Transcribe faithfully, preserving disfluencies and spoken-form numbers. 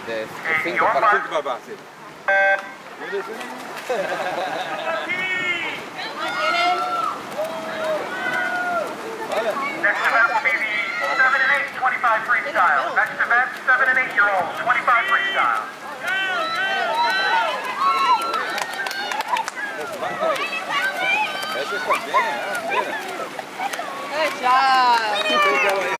de cinco para cinco para sí. Next event will be the seven and eight twenty-five freestyle. Next event, seven and eight year olds, twenty-five freestyle. Eso está bien, mira. Good job.